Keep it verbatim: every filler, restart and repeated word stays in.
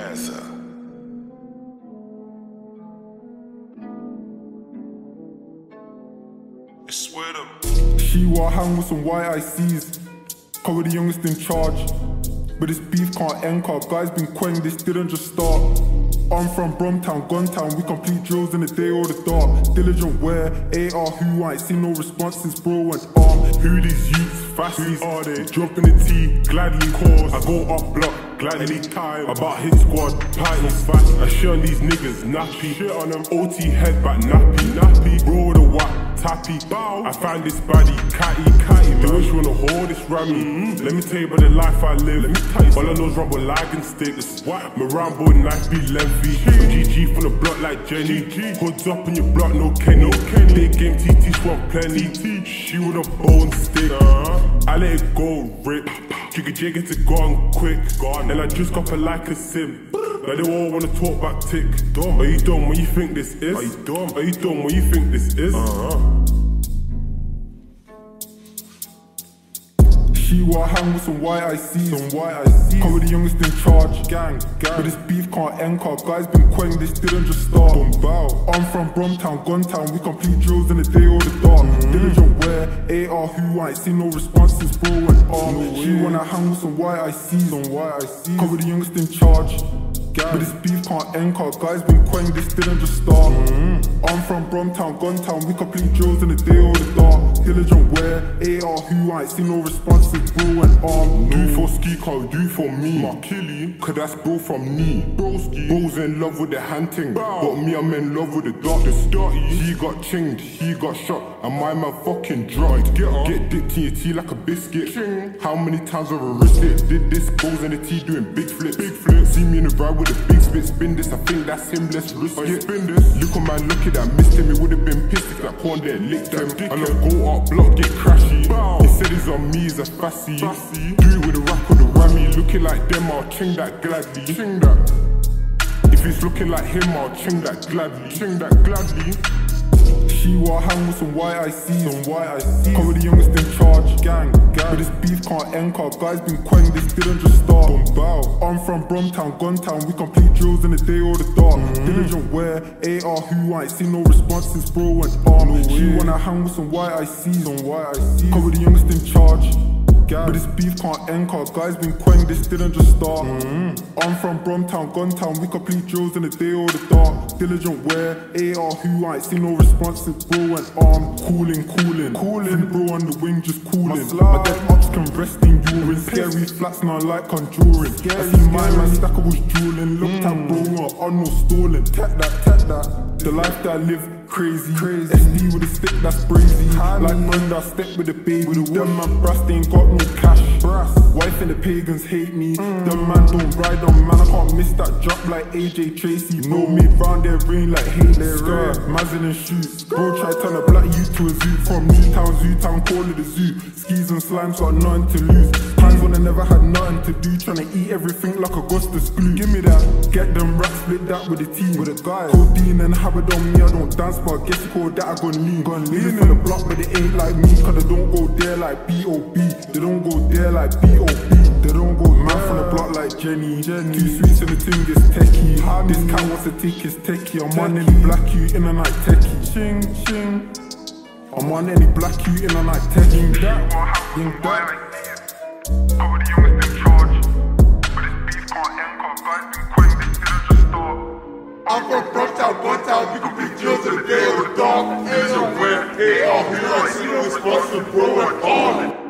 Gaza. I swear to She wore hang with some white I Cs. Cover the youngest in charge. But this beef can't end, car guys been quenning, this didn't just start. I'm from Bromtown, Guntown, we complete drills in the day or the dark. Diligent where, A R who, I ain't seen no response since bro went armed. Who these youths, fasties are they? Jump in the T, gladly cause. I go up block, gladly anytime. About hit squad, parties fast. I shit on these niggas, nappy. Shit on them, O T head back, nappy, nappy. Bro with a whack, tappy. Bow. I found this baddie, catty, catty. The way she wanna hold this rammy. Mm-hmm. Let me tell you about the life I live. Let me tell you, all I know is rubber lagging sticks. What? My Rambo knife be lengthy. G G from the block like Jenny. G G. Hoods up in your block, no Kenny. No Kenny. Big game T T swamp plenty. T T. She with a bone stick. Uh-huh. I let it go, rip. Jigga jigga to go on quick. Gone. And I just got her like a sim. Now they all wanna talk back tick. Dumb. Are you dumb when you think this is? Are you dumb? Are you dumb when you think this is? Uh-huh. She wore hang with some white I Cs. Some white I Cs. Cover the youngest in charge. Gang, gang. But this beef can't end, car guys been quenning, this didn't just start. Don't bow. I'm from Bromtown, Guntown, we complete drills in the day or the dark. Mm-hmm. Diligent where, A R who, I ain't seen no response since bro went armed. No she wanna hang with some white I Cs. Some white I Cs. Cover the youngest in charge. But this beef can't end, car guys been quenning, this didn't just start. Mm-hmm. I'm from Bromtown, Guntown, we complete drills in the day or the dark. Diligent where, A R who, I ain't seen no response since bro went armed. Do for ski, can't do for me. My killie, cause that's bro from me. Broski, bro's in love with the hunting, but me I'm in love with the dark. The starty, he got chinged, he got shot, and my man fucking dropped. Get up, get dipped in your tea like a biscuit. Ching. How many times have I risked it? Did this, bro's in the tea doing big flips. Big flips. See me in the ride with a big spit, spin this. I think that's him. Let's risk it. Spin this. Look at man, look at that, missed him. It would have been pissed if that corn there licked him. I love go up, block, get crashy. Bow. He said he's on me, he's a fassy. fassy. Do it with a rack or the whammy. Looking like them, I'll ching that gladly. Ching that. If it's looking like him, I'll ching that gladly. Ching that gladly. She wore hang with some white I Cs. Some white I Cs. Cover the youngest in charge. Gang, gang. But this beef can't end, car guys been quenning, this didn't just start. Don't bow. I'm from Bromtown, Guntown, we complete drills in the day or the dark. Mm-hmm. Diligent where, A R who, I ain't seen no response since bro went armed. No she wanna hang with some white I Cs. Some white I Cs. Cover the youngest in charge. But this beef can't end, car guys been quenning, this didn't just start. Mm-hmm. I'm from Bromtown, Guntown, we complete drills in the day or the dark. Diligent where, A R who, I ain't seen no response since bro went armed. Cooling, cooling, cooling. Bro on the wing just cooling. My dead ops can rest in urine. Scary flats now like conjuring. I see my man stacker was drooling. Looked at bro on no stalling. Tech that, tech that. The life that I live. Crazy, crazy. S D with a stick that's brazy. Like Brenda, step with a baby. With them man brass, they ain't got no cash. Brass. Wife and the pagans hate me. Mm. Them man don't ride on man, I can't miss that drop like A J Tracy. Know me round their rain like Haley. Skirt, Mazin and shoes. Bro try turn a black youth to a zoo. From Newtown, Zoo Town, call it a zoo. Skis and slimes got nothing to lose. Times when I never had nothing to do. Tryna eat everything like Augustus glue. Give me that. Get them racks, split that with the team. With a guy. Codeine and habit on me, I don't dance. But I guess you call that I gon' lean. Gon' lean in the block, but they ain't like me. Cause they don't go there like B O B. They don't go there like B O B. They don't go man from the block like Jenny. Jenny. Two sweets and the thing gets techie. This cat wants to take his techie. I'm on any black you in a night techie. Ching, ching. I'm on any black you in a night techie. That, think that. Cover the youngest in charge. But this beef can't end, car guys been quenning, this didn't just start. I'm from Bromtown, Guntown, we complete drills in the day or the dark. Diligent where, A R who, I ain't seen no response to bro and armed.